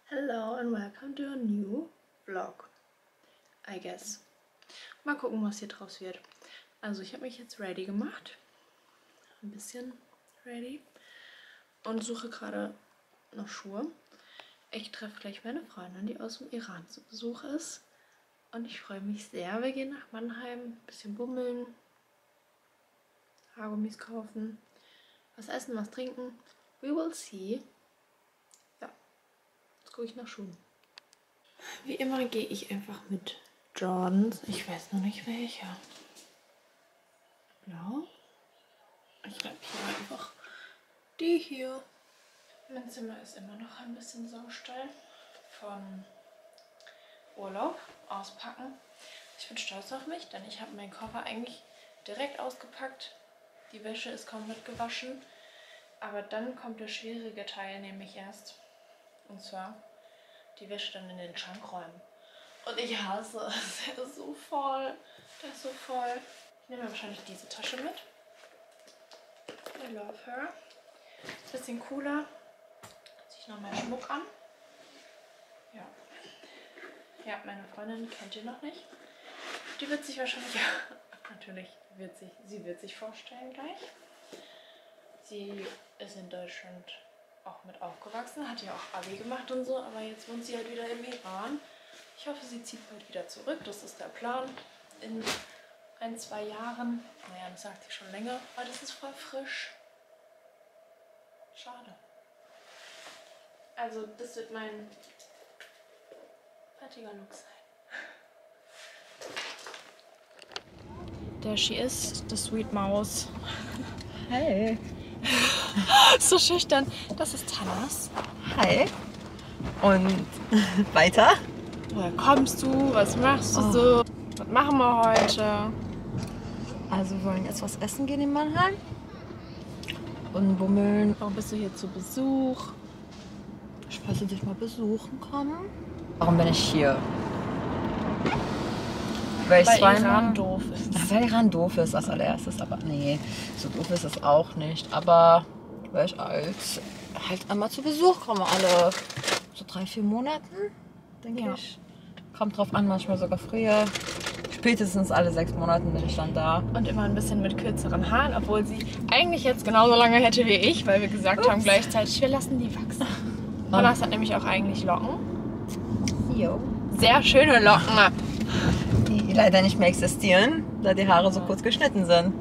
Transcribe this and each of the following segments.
Hello and welcome to a new vlog, I guess. Mal gucken, was hier draus wird. Also ich habe mich jetzt ready gemacht, ein bisschen ready und suche gerade noch Schuhe. Ich treffe gleich meine Freundin, die aus dem Iran zu Besuch ist und ich freue mich sehr. Wir gehen nach Mannheim, ein bisschen bummeln, Haargummis kaufen, was essen, was trinken. We will see. Jetzt gucke ich nach Schuhen. Wie immer gehe ich einfach mit Jordans. Ich weiß noch nicht welche. Blau. Ich glaube hier einfach die hier. Mein Zimmer ist immer noch ein bisschen saustall von Urlaub. Auspacken. Ich bin stolz auf mich, denn ich habe meinen Koffer eigentlich direkt ausgepackt. Die Wäsche ist komplett gewaschen. Aber dann kommt der schwierige Teil nämlich erst. Und zwar die Wäsche dann in den Schrank räumen. Und ich hasse es. Der ist so voll. Der ist so voll. Ich nehme wahrscheinlich diese Tasche mit. I love her. Ist ein bisschen cooler. Ziehe ich noch mehr Schmuck an. Ja. Ja, meine Freundin kennt ihr noch nicht. Die wird sich wahrscheinlich... natürlich sie wird sich vorstellen gleich. Sie ist in Deutschland auch mit aufgewachsen, hat ja auch Abi gemacht und so, aber jetzt wohnt sie halt wieder im Iran. Ich hoffe, sie zieht bald wieder zurück, das ist der Plan. In 1-2 Jahren, naja, das sagt sie schon länger, aber das ist voll frisch. Schade. Also das wird mein fertiger Look sein. There she is, the sweet mouse. Hey. So schüchtern. Das ist Tanas. Hi. Und weiter? Woher kommst du? Was machst du so? Was machen wir heute? Also wir wollen jetzt was essen gehen in Mannheim. Und bummeln. Warum bist du hier zu Besuch? Ich wollte dich mal besuchen kommen. Warum bin ich hier? Weil Iran doof ist. Weil Iran doof ist als allererstes. Aber nee, so doof ist es auch nicht. Aber weil ich halt einmal zu Besuch komme. Alle so 3-4 Monaten, denke ich. Kommt drauf an, manchmal sogar früher. Spätestens alle 6 Monaten bin ich dann da. Und immer ein bisschen mit kürzeren Haaren, obwohl sie eigentlich jetzt genauso lange hätte wie ich, weil wir gesagt haben gleichzeitig, wir lassen die wachsen. Tanas hat nämlich auch eigentlich Locken. Jo. Sehr schöne Locken. Die leider nicht mehr existieren, da die Haare so kurz geschnitten sind.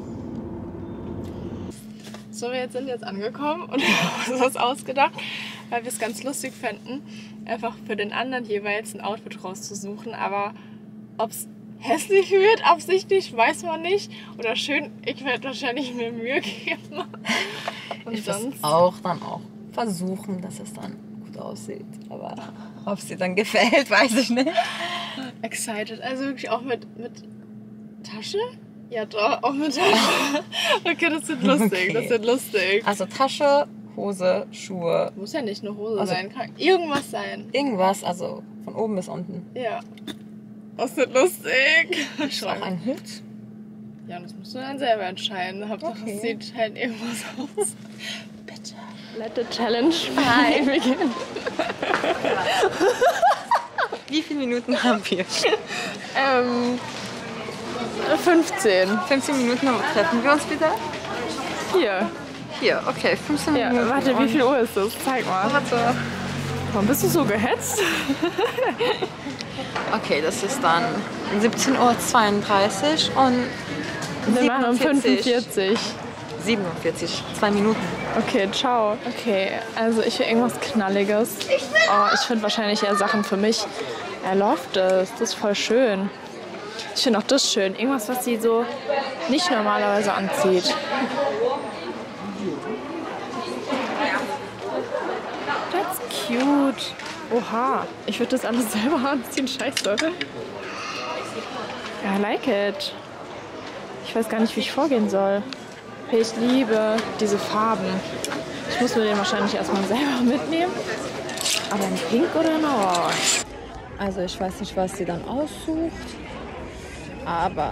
So, wir sind jetzt angekommen und haben uns was ausgedacht, weil wir es ganz lustig fänden, einfach für den anderen jeweils ein Outfit rauszusuchen. Aber ob es hässlich wird, absichtlich, weiß man nicht. Oder schön, ich werde wahrscheinlich mir Mühe geben. Und Ich muss sonst auch versuchen, dass es dann gut aussieht. Aber ob es dir dann gefällt, weiß ich nicht. excited. Also wirklich auch mit Tasche? Ja, doch, auch mit Tasche. Okay, das wird lustig, Okay. das wird lustig. Also Tasche, Hose, Schuhe, Muss ja nicht nur Hose Also- sein, kann irgendwas sein. irgendwas, also von oben bis unten. Ja. Das wird lustig. Ich auch einen Hut. Ja, das musst du dann selber entscheiden. Hauptsache Okay. es sieht halt irgendwas aus. Bitte. Let the challenge begin. Wie viele Minuten haben wir? 15. 15 Minuten treffen wir uns wieder? Hier. Hier, okay, 15 Ja, Minuten. warte, wie viel Uhr ist es? Zeig mal. Warte. Warum bist du so gehetzt? Okay, das ist dann 17:32 Uhr und Wir machen um 45. 47, 2 Minuten. Okay, ciao. Okay, also ich will irgendwas Knalliges. Ich finde wahrscheinlich eher Sachen für mich. Er loft das. Das ist voll schön. Ich finde auch das schön. Irgendwas, was sie so nicht normalerweise anzieht. That's cute. Oha. Ich würde das alles selber anziehen. Scheiße. I like it. Ich weiß gar nicht, wie ich vorgehen soll. Ich liebe diese Farben. Ich muss mir den wahrscheinlich erstmal selber mitnehmen. Aber in Pink oder in Orange? Also ich weiß nicht, was sie dann aussucht, aber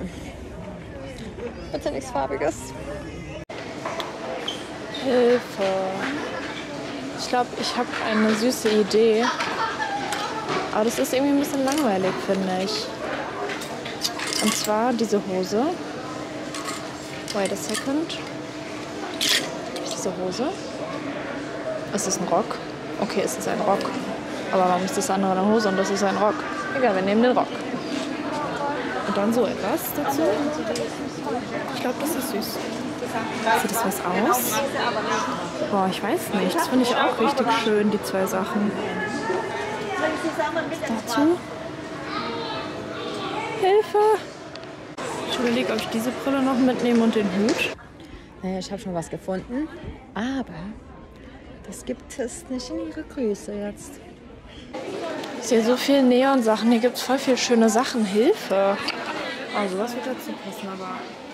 bitte nichts Farbiges. Hilfe. Ich glaube, ich habe eine süße Idee. Aber das ist irgendwie ein bisschen langweilig, finde ich. Und zwar diese Hose. Wait a second. Diese Hose. Ist es ein Rock? Okay, es ist ein Rock. Aber warum ist das andere eine Hose und das ist ein Rock? Egal, wir nehmen den Rock. Und dann so etwas dazu. Ich glaube, das ist süß. Sieht das was aus? Boah, ich weiß nicht. Das finde ich auch richtig schön, die zwei Sachen. Dazu. Hilfe! Ich überlege, ob ich diese Brille noch mitnehme und den Hut. Naja, ich habe schon was gefunden, aber das gibt es nicht in ihrer Größe jetzt. Ich sehe so viele Neon-Sachen. Hier gibt es voll viele schöne Sachen. Hilfe! Also was wird dazu passen, aber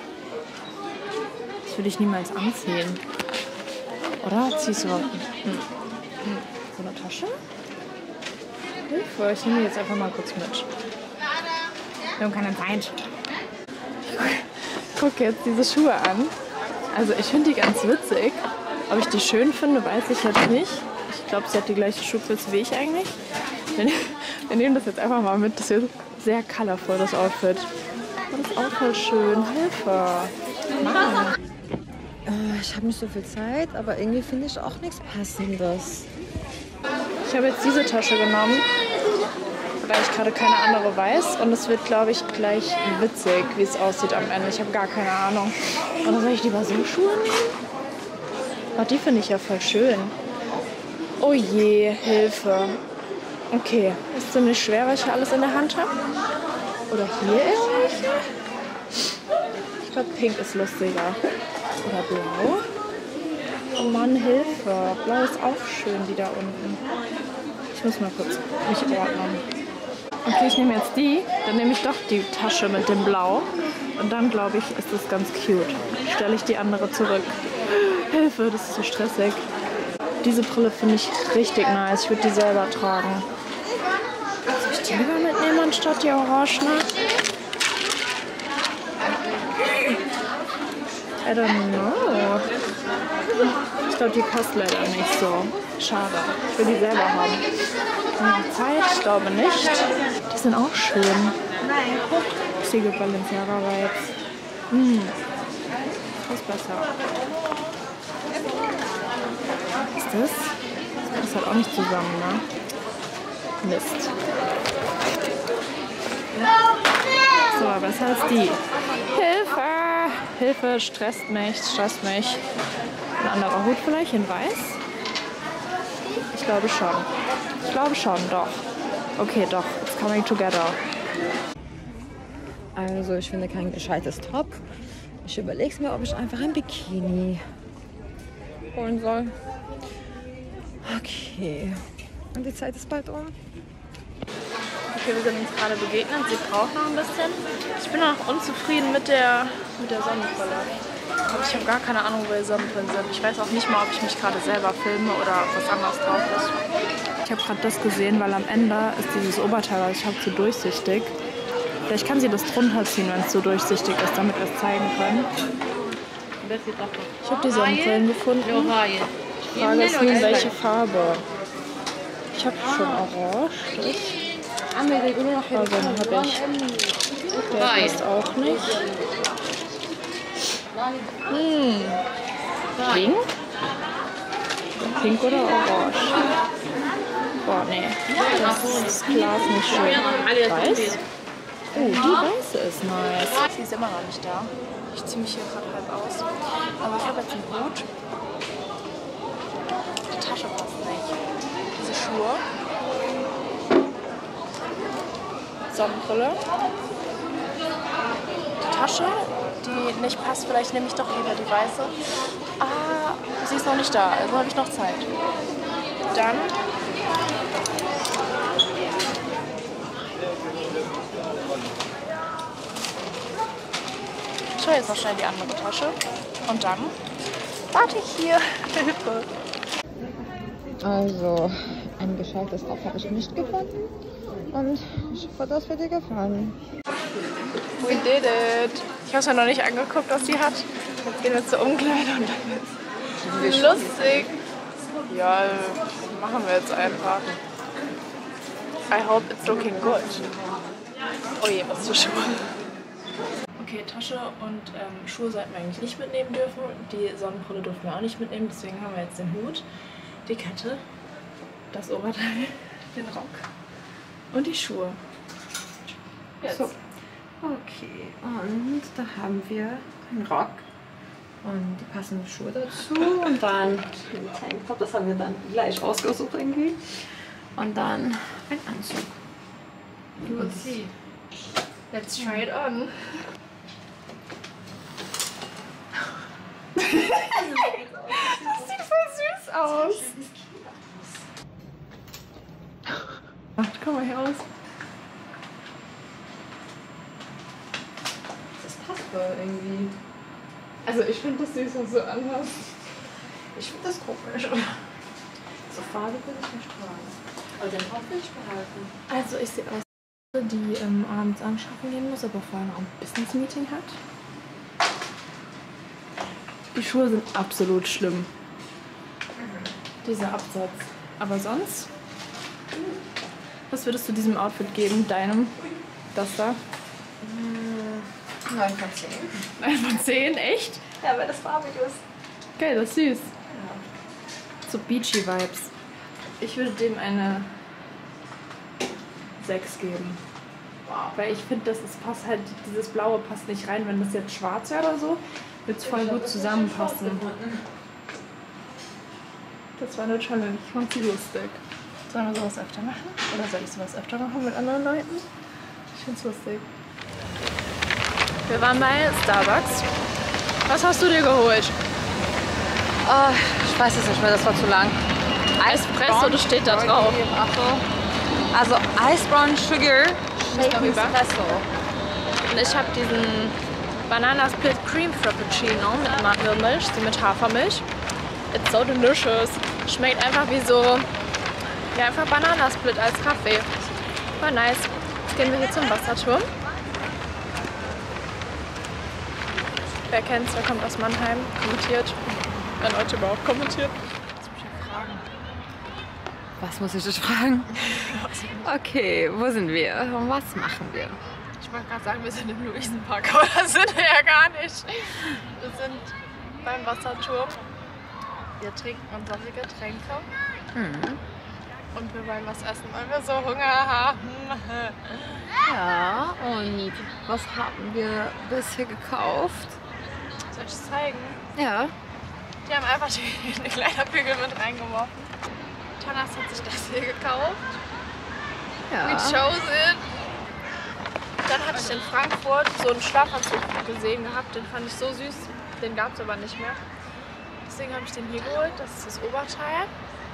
das würde ich niemals anziehen. Oder? Ziehst du überhaupt nicht? So eine Tasche? Hilfe, ich nehme die jetzt einfach mal kurz mit. Wir haben keine Zeit. Ich gucke jetzt diese Schuhe an. Also ich finde die ganz witzig. Ob ich die schön finde, weiß ich jetzt nicht. Ich glaube, sie hat die gleiche Schuhgröße wie ich eigentlich. Wir nehmen das jetzt einfach mal mit. Das ist sehr colorful, das Outfit. Oh, das ist auch voll schön. Hilfe. Mann. Ich habe nicht so viel Zeit, aber irgendwie finde ich auch nichts Passendes. Ich habe jetzt diese Tasche genommen, weil ich gerade keine andere weiß. Und es wird, glaube ich, gleich witzig, wie es aussieht am Ende. Ich habe gar keine Ahnung. Oder soll ich lieber so Schuhe nehmen? Oh, die finde ich ja voll schön. Oh je, Hilfe. Okay, ist ziemlich schwer, weil ich hier alles in der Hand habe. Oder hier irgendwelche? Ich glaube, pink ist lustiger. Oder blau? Oh Mann, Hilfe. Blau ist auch schön, die da unten. Ich muss mal kurz mich ordnen. Okay, ich nehme jetzt die. Dann nehme ich doch die Tasche mit dem Blau. Und dann, glaube ich, ist das ganz cute. Stelle ich die andere zurück. Hilfe, das ist so stressig. Diese Brille finde ich richtig nice. Ich würde die selber tragen. Soll ich die lieber mitnehmen anstatt die orangene? I don't know. Ich glaube, die passt leider nicht so. Schade. Ich will die selber haben. Noch Zeit? Ich glaube nicht. Die sind auch schön. Richtige Balenciaga-Vibes. Das ist besser. Was ist das? Das passt halt auch nicht zusammen, ne? Mist. So, besser als die. Hilfe! Hilfe, stresst mich. Ein anderer Hut vielleicht in weiß? Ich glaube schon. Ich glaube schon, doch. Okay, doch. It's coming together. Also ich finde kein gescheites Top. Ich überlege mir, ob ich einfach ein Bikini holen soll. Okay. Und die Zeit ist bald um. Okay, wir sind uns gerade begegnet. Sie braucht noch ein bisschen. Ich bin noch unzufrieden mit der Sonnenbrille. Aber ich habe gar keine Ahnung, wo die Sonnenbrillen sind. Ich weiß auch nicht mal, ob ich mich gerade selber filme oder was anderes drauf ist. Ich habe gerade das gesehen, weil am Ende ist dieses Oberteil, was ich habe, zu durchsichtig. Vielleicht kann sie das drunter ziehen, wenn es so durchsichtig ist, damit wir es zeigen können. Ich habe die Sonnenbrillen gefunden. Die Frage ist nur, welche Farbe. Ich habe schon orange. Also dann habe ich. Der ist auch nicht. Pink? Pink oder orange? Boah, nee. Das Glas nicht schön. Weiß? Oh, die weiße ist nice. Sie ist immer noch nicht da. Ich ziehe mich hier gerade halb aus. Aber ich habe jetzt einen Hut. Die Tasche passt nicht. Diese Schuhe. Sonnenbrille. Die Tasche, die nicht passt. Vielleicht nehme ich doch lieber die weiße. Ah, sie ist noch nicht da. Also habe ich noch Zeit. Dann ich schaue jetzt noch schnell die andere Tasche. Und dann warte ich hier. Hilfe. Also, ein gescheites Top habe ich nicht gefunden. Und ich hoffe, das wird dir gefallen. We did it. Ich habe es mir noch nicht angeguckt, was sie hat. Jetzt gehen wir zur Umkleide und dann ist lustig. Ja, machen wir jetzt einfach. I hope it's looking good. Oh je, was für Schuhe. Okay, Tasche und Schuhe sollten wir eigentlich nicht mitnehmen dürfen. Die Sonnenbrille dürfen wir auch nicht mitnehmen, deswegen haben wir jetzt den Hut, die Kette, das Oberteil, den Rock und die Schuhe. Jetzt. So. Okay, und da haben wir einen Rock und die passenden Schuhe dazu und dann den Tanktop, das haben wir dann gleich ausgesucht irgendwie. Und dann ein Anzug. You will see. Let's try it on. Das sieht voll süß aus. Ach, komm mal hier raus. Das passt voll irgendwie. Also ich finde das süß, was du anhast. Ich finde das komisch. So Farbe will ich nicht tragen. Aber den Top will ich behalten. Also ich sehe aus, die abends anschaffen gehen muss, aber vorher noch ein Business-Meeting hat. Die Schuhe sind absolut schlimm. Dieser Absatz. Aber sonst? Was würdest du diesem Outfit geben? Deinem? Das da? 9 von 10. 9 von 10? Echt? Ja, weil das farbig ist. Geil, das ist süß. Ja. So beachy Vibes. Ich würde dem eine 6 geben. Wow. Weil ich finde, passt halt, dieses Blaue passt nicht rein. Wenn das jetzt schwarz wäre oder so, würde es voll gut zusammenpassen. Das war eine Challenge. Ich fand sie lustig. Sollen wir sowas öfter machen? Oder soll ich sowas öfter machen mit anderen Leuten? Ich find's lustig. Wir waren bei Starbucks. Was hast du dir geholt? Oh, ich weiß es nicht mehr, das war zu lang. Espresso, das steht da drauf. Also Ice Brown Sugar Shake darüber. Espresso. Und ich habe diesen Banana Split Cream Frappuccino mit Mandelmilch, so mit Hafermilch. It's so delicious. Schmeckt einfach wie so, ja, einfach Bananasplit als Kaffee. War nice. Jetzt gehen wir hier zum Wasserturm. Wer kennt's, wer kommt aus Mannheim? Kommentiert. Wenn Leute überhaupt kommentiert. Jetzt muss ich ja fragen. Was muss ich dich fragen? Okay, wo sind wir? Was machen wir? Ich wollte gerade sagen, wir sind im Luisenpark, aber das sind wir ja gar nicht. Wir sind beim Wasserturm. Wir trinken unsere Getränke. Mhm. Und wir wollen was essen, weil wir so Hunger haben. Ja, und was haben wir bisher gekauft? Soll ich es zeigen? Ja. Die haben einfach die Kleiderbügel mit reingeworfen. Tanas hat sich das hier gekauft. We Ja. chose it. Dann hatte ich in Frankfurt so einen Schlafanzug gesehen gehabt. Den fand ich so süß. Den gab es aber nicht mehr. Deswegen habe ich den hier geholt. Das ist das Oberteil.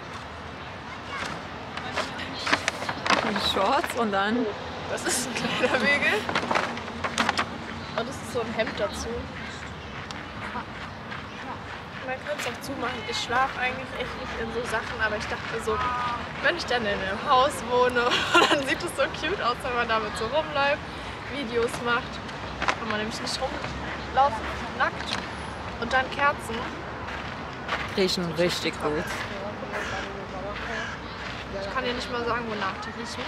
Die Shorts und dann. Das ist ein Kleiderbügel. Und das ist so ein Hemd dazu. Man könnte es auch zumachen. Ich schlafe eigentlich echt nicht in so Sachen, aber ich dachte so, wenn ich dann in einem Haus wohne, dann sieht es so cute aus, wenn man damit so rumläuft, Videos macht. Kann man nämlich nicht rumlaufen, nackt. Und dann Kerzen. Riechen richtig gut. Ich kann dir nicht mal sagen, wonach die riechen.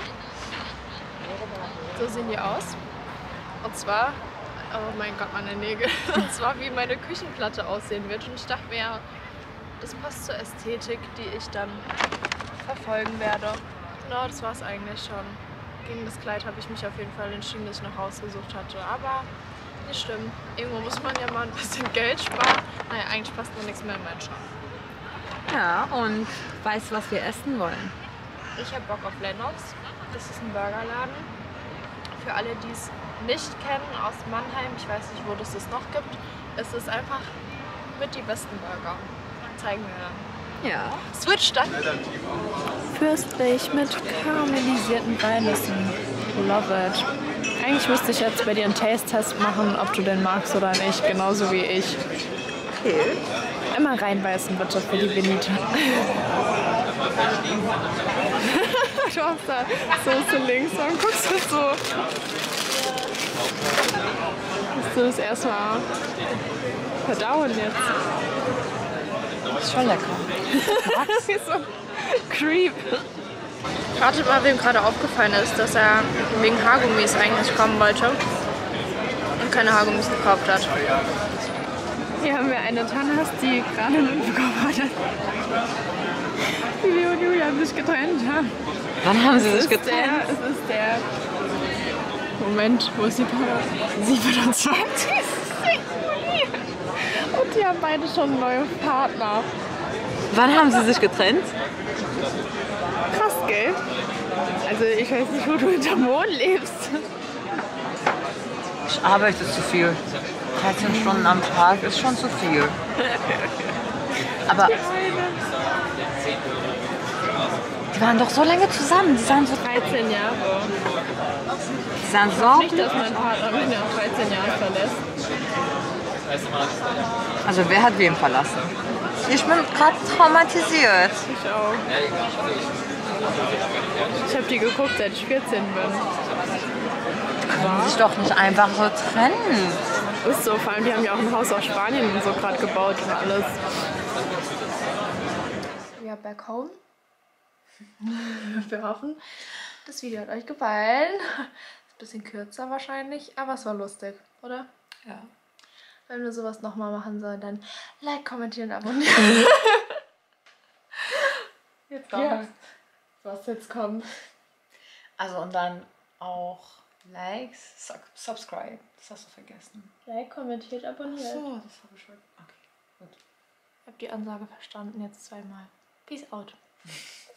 So sehen die aus. Und zwar, oh mein Gott, meine Nägel. Und zwar, wie meine Küchenplatte aussehen wird. Und ich dachte mir, ja, das passt zur Ästhetik, die ich dann verfolgen werde. No, das war es eigentlich schon. Gegen das Kleid habe ich mich auf jeden Fall entschieden, das ich noch rausgesucht hatte. Aber nicht schlimm. Irgendwo muss man ja mal ein bisschen Geld sparen. Naja, eigentlich passt nur nichts mehr in meinen Schrank. Ja, und weißt du, was wir essen wollen? Ich habe Bock auf Lennox. Das ist ein Burgerladen. Für alle, die es nicht kennen, aus Mannheim, ich weiß nicht, wo das noch gibt. Es ist einfach mit die besten Burger. Zeigen wir dann. Ja. Switch dann. Fürstlich mit karamellisierten Walnüssen. Love it. Eigentlich müsste ich jetzt bei dir einen Taste-Test machen, ob du den magst oder nicht. Genauso wie ich. Okay. Einmal reinbeißen bitte für die Benita. Du hast da Soße links und guckst du so. Musst du das erstmal verdauen jetzt. Ist schon lecker. So creep. Ratet mal, wem gerade aufgefallen ist, dass er wegen Haargummis eigentlich kommen wollte und keine Haargummis gekauft hat. Hier haben wir eine Tannas, die gerade mitbekommen hat, wie wir und Julia sich getrennt haben. Wann haben sie sich getrennt? Es ist der Moment, wo ist die Papa? 27. Juli. Und die haben beide schon neue Partner. Wann haben sie sich getrennt? Krass, gell? Also ich weiß nicht, wo du hinterm Mond lebst. Ich arbeite zu viel. 13 Stunden am Tag ist schon zu viel. Aber die waren doch so lange zusammen. Die sahen so 13 Jahre. Die sahen so. Nicht, dass mein Partner mich nach 13 Jahren verlässt. Also wer hat wem verlassen? Ich bin gerade traumatisiert. Ich auch. Ich habe die geguckt, seit ich 14 bin. Die können sich doch nicht einfach so trennen. Ist so, vor allem die haben ja auch ein Haus aus Spanien und so gerade gebaut und alles. Ja, back home. Wir hoffen, das Video hat euch gefallen. Ist ein bisschen kürzer wahrscheinlich, aber es war lustig, oder? Ja. Wenn wir sowas nochmal machen sollen, dann like, kommentieren, abonnieren. Jetzt kommt. Ja. Was jetzt kommt. Also und dann auch Likes, Subscribe. Das hast du vergessen. Like, kommentiert, abonniert. So, das habe ich schon. Okay, gut. Ich habe die Ansage verstanden, jetzt zweimal. Peace out.